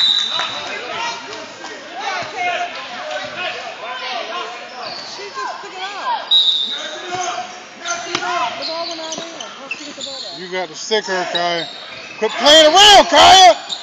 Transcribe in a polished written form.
She just took it out. The ball went out in. Once she get the ball out. You got the sticker, Kaya. Quit playing around, Kaya!